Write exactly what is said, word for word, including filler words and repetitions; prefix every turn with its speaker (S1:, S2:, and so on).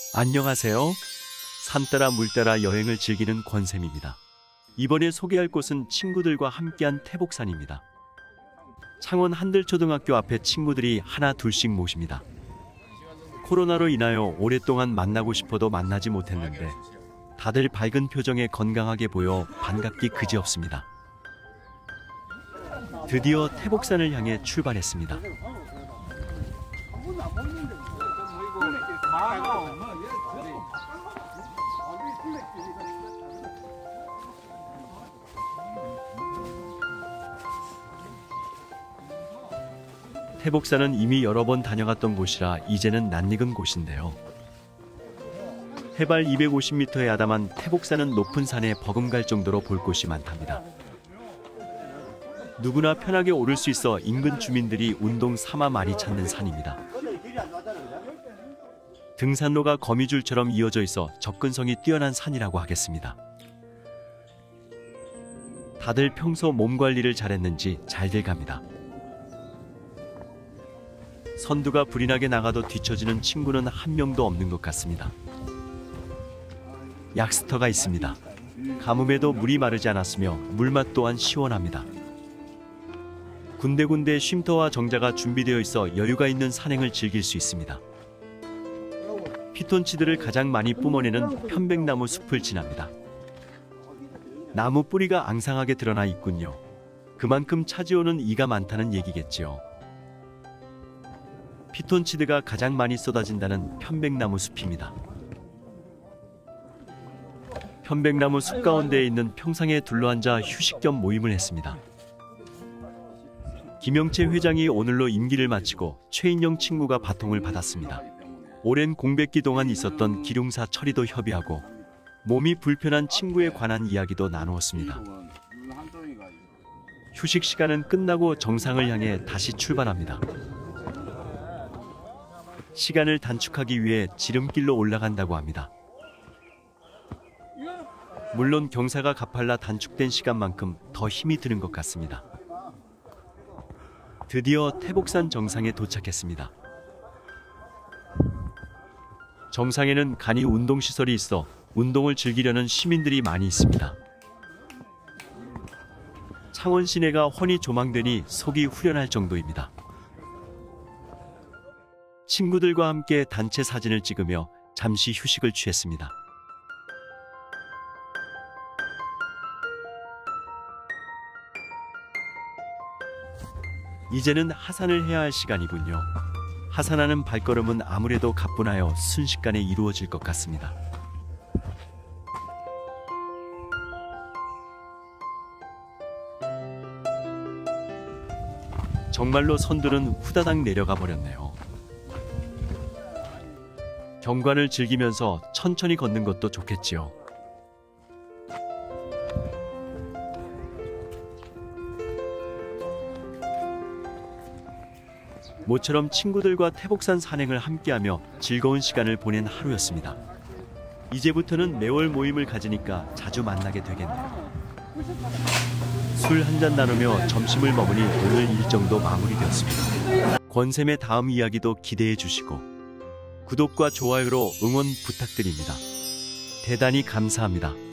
S1: 안녕하세요. 산 따라 물 따라 여행을 즐기는 권쌤입니다. 이번에 소개할 곳은 친구들과 함께한 태복산입니다. 창원 한들초등학교 앞에 친구들이 하나 둘씩 모십니다. 코로나로 인하여 오랫동안 만나고 싶어도 만나지 못했는데 다들 밝은 표정에 건강하게 보여 반갑기 그지없습니다. 드디어 태복산을 향해 출발했습니다. 태복산은 이미 여러 번 다녀갔던 곳이라 이제는 낯익은 곳인데요. 해발 이백오십 미터의 아담한 태복산은 높은 산에 버금갈 정도로 볼 곳이 많답니다. 누구나 편하게 오를 수 있어 인근 주민들이 운동 삼아 많이 찾는 산입니다. 등산로가 거미줄처럼 이어져 있어 접근성이 뛰어난 산이라고 하겠습니다. 다들 평소 몸 관리를 잘했는지 잘들 갑니다. 선두가 불이 나게 나가도 뒤처지는 친구는 한 명도 없는 것 같습니다. 약스터가 있습니다. 가뭄에도 물이 마르지 않았으며 물맛 또한 시원합니다. 군데군데 쉼터와 정자가 준비되어 있어 여유가 있는 산행을 즐길 수 있습니다. 피톤치드를 가장 많이 뿜어내는 편백나무 숲을 지납니다. 나무 뿌리가 앙상하게 드러나 있군요. 그만큼 차지오는 이가 많다는 얘기겠지요. 피톤치드가 가장 많이 쏟아진다는 편백나무 숲입니다. 편백나무 숲 가운데에 있는 평상에 둘러앉아 휴식 겸 모임을 했습니다. 김영채 회장이 오늘로 임기를 마치고 최인영 친구가 바통을 받았습니다. 오랜 공백기 동안 있었던 기lum사 처리도 협의하고 몸이 불편한 친구에 관한 이야기도 나누었습니다. 휴식 시간은 끝나고 정상을 향해 다시 출발합니다. 시간을 단축하기 위해 지름길로 올라간다고 합니다. 물론 경사가 가팔라 단축된 시간만큼 더 힘이 드는 것 같습니다. 드디어 태복산 정상에 도착했습니다. 정상에는 간이 운동시설이 있어 운동을 즐기려는 시민들이 많이 있습니다. 창원 시내가 훤히 조망되니 속이 후련할 정도입니다. 친구들과 함께 단체 사진을 찍으며 잠시 휴식을 취했습니다. 이제는 하산을 해야 할 시간이군요. 하산하는 발걸음은 아무래도 가뿐하여 순식간에 이루어질 것 같습니다. 정말로 선두는 후다닥 내려가 버렸네요. 경관을 즐기면서 천천히 걷는 것도 좋겠지요. 모처럼 친구들과 태복산 산행을 함께하며 즐거운 시간을 보낸 하루였습니다. 이제부터는 매월 모임을 가지니까 자주 만나게 되겠네요. 술 한잔 나누며 점심을 먹으니 오늘 일정도 마무리되었습니다. 권쌤의 다음 이야기도 기대해 주시고 구독과 좋아요로 응원 부탁드립니다. 대단히 감사합니다.